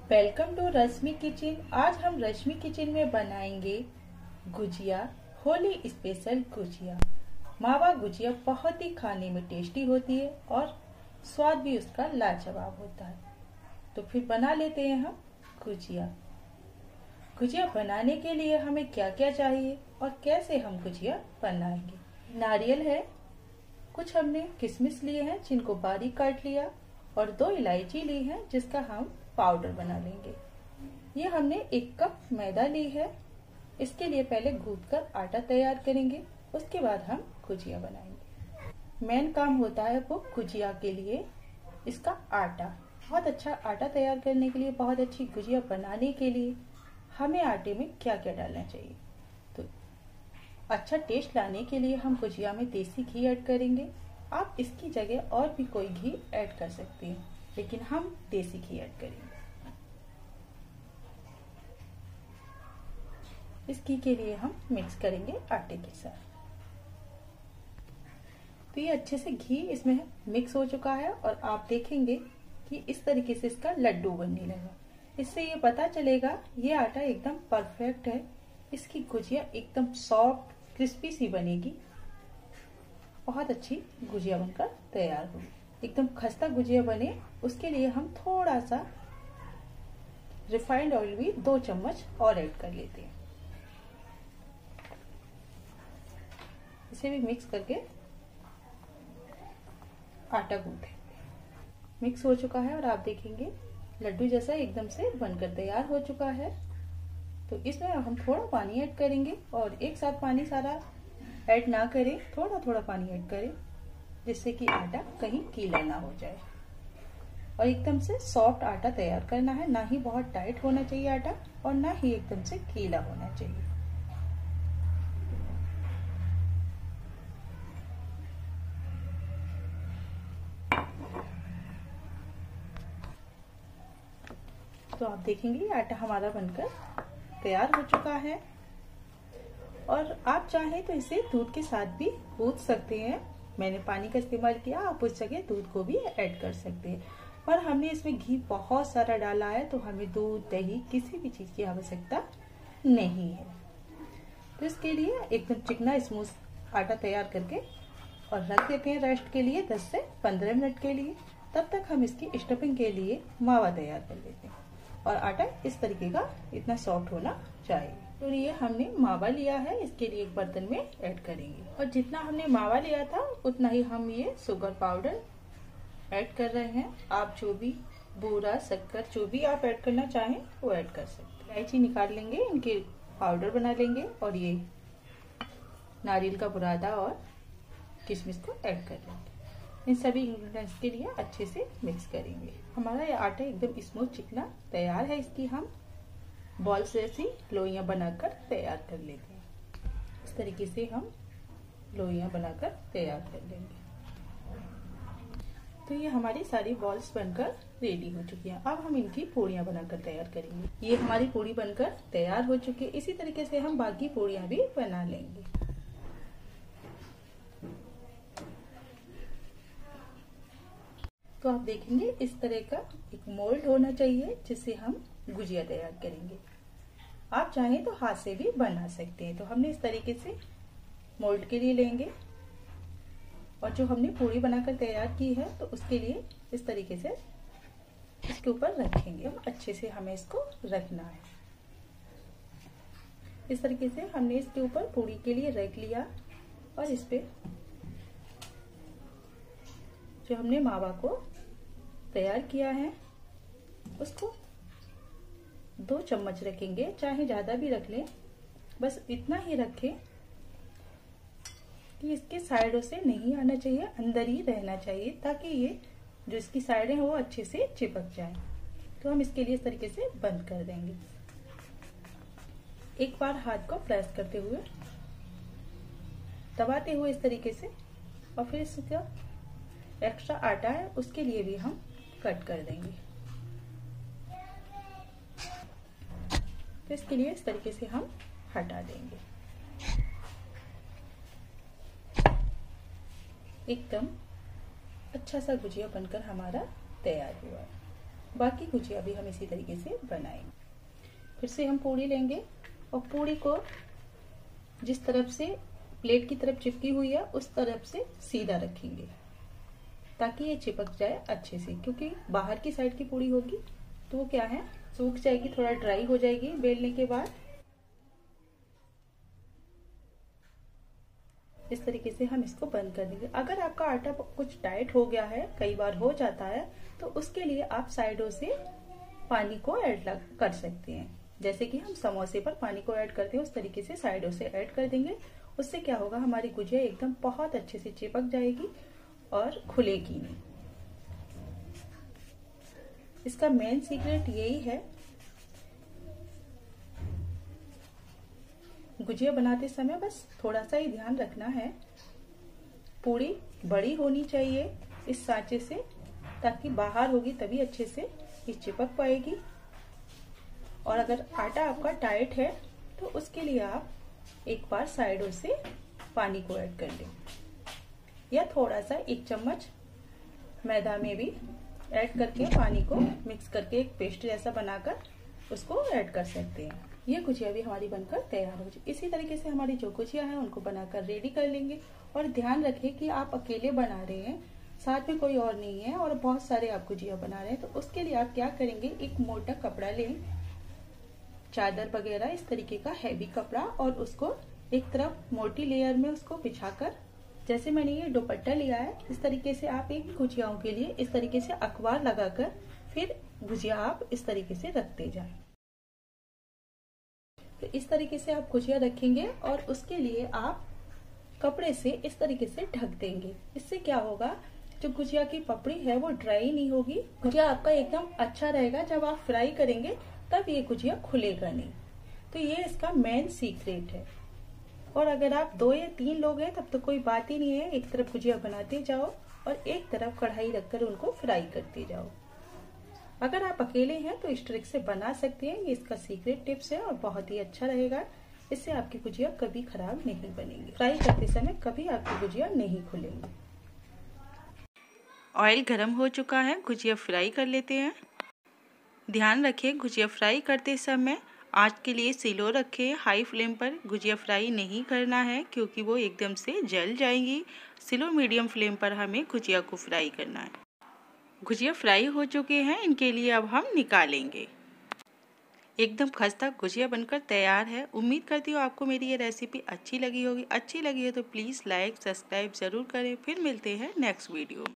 Welcome to Rashmi kitchen. आज हम रश्मि kitchen में बनाएंगे गुजिया, होली स्पेशल गुजिया। मावा गुजिया बहुत ही खाने में टेस्टी होती है और स्वाद भी उसका लाजवाब होता है। तो फिर बना लेते हैं हम गुजिया। गुजिया बनाने के लिए हमें क्या क्या चाहिए और कैसे हम गुजिया बनाएंगे। नारियल है, कुछ हमने किशमिश लिए हैं जिनको बारीक काट लिया और 2 इलायची ली है जिसका हम पाउडर बना लेंगे। ये हमने 1 कप मैदा ली है। इसके लिए पहले गूंथकर आटा तैयार करेंगे, उसके बाद हम गुजिया बनाएंगे। मेन काम होता है वो गुजिया के लिए इसका आटा। बहुत अच्छा आटा तैयार करने के लिए, बहुत अच्छी गुजिया बनाने के लिए हमें आटे में क्या क्या डालना चाहिए। तो अच्छा टेस्ट लाने के लिए हम गुजिया में देसी घी ऐड करेंगे। आप इसकी जगह और भी कोई घी ऐड कर सकते हैं, लेकिन हम देसी घी ऐड करेंगे। इस घी के लिए हम मिक्स करेंगे आटे के साथ। तो ये अच्छे से घी इसमें मिक्स हो चुका है और आप देखेंगे कि इस तरीके से इसका लड्डू बनने लगा। इससे ये पता चलेगा ये आटा एकदम परफेक्ट है। इसकी गुजिया एकदम सॉफ्ट क्रिस्पी सी बनेगी। बहुत अच्छी गुजिया बनकर तैयार होगी। एकदम खस्ता गुजिया बने उसके लिए हम थोड़ा सा रिफाइंड ऑयल भी 2 चम्मच और ऐड कर लेते हैं। इसे भी मिक्स करके आटा गूंथेंगे। मिक्स हो चुका है और आप देखेंगे लड्डू जैसा एकदम से बनकर तैयार हो चुका है। तो इसमें हम थोड़ा पानी ऐड करेंगे और एक साथ पानी सारा ऐड ना करें, थोड़ा थोड़ा पानी ऐड करें जिससे कि आटा कहीं गीला ना हो जाए। और एकदम से सॉफ्ट आटा तैयार करना है, ना ही बहुत टाइट होना चाहिए आटा और ना ही एकदम से गीला होना चाहिए। तो आप देखेंगे आटा हमारा बनकर तैयार हो चुका है। और आप चाहें तो इसे दूध के साथ भी गूंथ सकते हैं। मैंने पानी का इस्तेमाल किया, आप उस जगह दूध को भी ऐड कर सकते हैं। पर हमने इसमें घी बहुत सारा डाला है तो हमें दूध, दही किसी भी चीज की आवश्यकता नहीं है। तो इसके लिए एकदम चिकना स्मूथ आटा तैयार करके और रख देते हैं रेस्ट के लिए 10 से 15 मिनट के लिए। तब तक हम इसकी स्टफिंग के लिए मावा तैयार कर लेते हैं। और आटा इस तरीके का इतना सॉफ्ट होना चाहिए। तो ये हमने मावा लिया है, इसके लिए एक बर्तन में ऐड करेंगे। और जितना हमने मावा लिया था उतना ही हम ये शुगर पाउडर ऐड कर रहे हैं। आप जो भी बूरा, शक्कर जो भी आप ऐड करना चाहें वो ऐड कर सकते हैं। इलायची निकाल लेंगे, इनके पाउडर बना लेंगे और ये नारियल का बुरादा और किशमिश को ऐड कर लेंगे। इन सभी इंग्रेडिएंट्स के लिए अच्छे से मिक्स करेंगे। हमारा ये आटा एकदम स्मूथ चिकना तैयार है। इसकी हम बॉल्स जैसी लोइयां बनाकर तैयार कर लेते हैं। इस तरीके से हम लोइयां बनाकर तैयार कर लेंगे। तो ये हमारी सारी बॉल्स बनकर रेडी हो चुकी हैं। अब हम इनकी पूड़ियां बनाकर तैयार करेंगे। ये हमारी पूड़ी बनकर तैयार हो चुकी है। इसी तरीके से हम बाकी पूड़ियां भी बना लेंगे। तो आप देखेंगे इस तरह का एक मोल्ड होना चाहिए जिससे हम गुजिया तैयार करेंगे। आप चाहें तो हाथ से भी बना सकते हैं। तो हमने इस तरीके से मोल्ड के लिए लेंगे और जो हमने पूरी बनाकर तैयार की है तो उसके लिए इस तरीके से इसके ऊपर रखेंगे। अच्छे से हमें इसको रखना है। इस तरीके से हमने इसके ऊपर पूरी के लिए रख लिया और इस पे जो हमने मावा को तैयार किया है उसको 2 चम्मच रखेंगे। चाहे ज्यादा भी रख लें, बस इतना ही रखें कि इसके साइडों से नहीं आना चाहिए, अंदर ही रहना चाहिए ताकि ये जो इसकी साइडें हैं वो अच्छे से चिपक जाए। तो हम इसके लिए इस तरीके से बंद कर देंगे। एक बार हाथ को प्रेस करते हुए, दबाते हुए इस तरीके से, और फिर इसका एक्स्ट्रा आटा है उसके लिए भी हम कट कर देंगे। तो इसके लिए इस तरीके से हम हटा देंगे। एकदम अच्छा सा गुजिया बनकर हमारा तैयार हुआ है। बाकी गुजिया भी हम इसी तरीके से बनाएंगे। फिर से हम पूड़ी लेंगे और पूड़ी को जिस तरफ से प्लेट की तरफ चिपकी हुई है उस तरफ से सीधा रखेंगे ताकि ये चिपक जाए अच्छे से, क्योंकि बाहर की साइड की पूड़ी होगी तो वो क्या है सूख जाएगी, थोड़ा ड्राई हो जाएगी बेलने के बाद। इस तरीके से हम इसको बंद कर देंगे। अगर आपका आटा कुछ टाइट हो गया है, कई बार हो जाता है, तो उसके लिए आप साइडों से पानी को ऐड कर सकते हैं। जैसे कि हम समोसे पर पानी को ऐड करते हैं उस तरीके से साइडों से ऐड कर देंगे। उससे क्या होगा, हमारी गुजिया एकदम बहुत अच्छे से चिपक जाएगी और खुलेगी नहीं। इसका मेन सीक्रेट यही है, गुजिया बनाते समय बस थोड़ा सा ही ध्यान रखना है, पूड़ी बड़ी होनी चाहिए इस सांचे से, ताकि बाहर होगी तभी अच्छे से ये चिपक पाएगी। और अगर आटा आपका टाइट है तो उसके लिए आप एक बार साइडों से पानी को ऐड कर लें, या थोड़ा सा 1 चम्मच मैदा में भी ऐड करके पानी को मिक्स करके एक पेस्ट जैसा बनाकर उसको ऐड कर सकते हैं। ये गुजिया भी हमारी बनकर तैयार हो जाए। इसी तरीके से हमारी जो गुजिया है उनको बनाकर रेडी कर लेंगे। और ध्यान रखें कि आप अकेले बना रहे हैं, साथ में कोई और नहीं है और बहुत सारे आप गुजिया बना रहे हैं, तो उसके लिए आप क्या करेंगे, एक मोटा कपड़ा लें, चादर वगैरह इस तरीके का हैवी कपड़ा, और उसको एक तरफ मोटी लेयर में उसको बिछाकर, जैसे मैंने ये दुपट्टा लिया है, इस तरीके से आप एक गुजियाओं के लिए इस तरीके से अखबार लगाकर फिर गुजिया आप इस तरीके से रखते जाएं। तो इस तरीके से आप गुजिया रखेंगे और उसके लिए आप कपड़े से इस तरीके से ढक देंगे। इससे क्या होगा, जो गुजिया की पपड़ी है वो ड्राई नहीं होगी, गुजिया आपका एकदम अच्छा रहेगा। जब आप फ्राई करेंगे तब ये गुजिया खुलेगा नहीं। तो ये इसका मेन सीक्रेट है। और अगर आप 2 या 3 लोग हैं तब तो कोई बात ही नहीं है, एक तरफ गुजिया बनाते जाओ और एक तरफ कढ़ाई रखकर उनको फ्राई करते जाओ। अगर आप अकेले हैं तो इस ट्रिक से बना सकते हैं, ये इसका सीक्रेट टिप्स है और बहुत ही अच्छा रहेगा। इससे आपकी गुजिया कभी खराब नहीं बनेगी, फ्राई करते समय कभी आपकी गुजिया नहीं खुलेंगी। ऑयल गरम हो चुका है, गुजिया फ्राई कर लेते हैं। ध्यान रखें गुजिया फ्राई करते समय आँच के लिए स्लो रखें, हाई फ्लेम पर गुजिया फ्राई नहीं करना है क्योंकि वो एकदम से जल जाएंगी। स्लो मीडियम फ्लेम पर हमें गुजिया को फ्राई करना है। गुजिया फ्राई हो चुके हैं, इनके लिए अब हम निकालेंगे। एकदम खस्ता गुजिया बनकर तैयार है। उम्मीद करती हूँ आपको मेरी ये रेसिपी अच्छी लगी होगी। अच्छी लगी हो तो प्लीज़ लाइक सब्सक्राइब ज़रूर करें। फिर मिलते हैं नेक्स्ट वीडियो।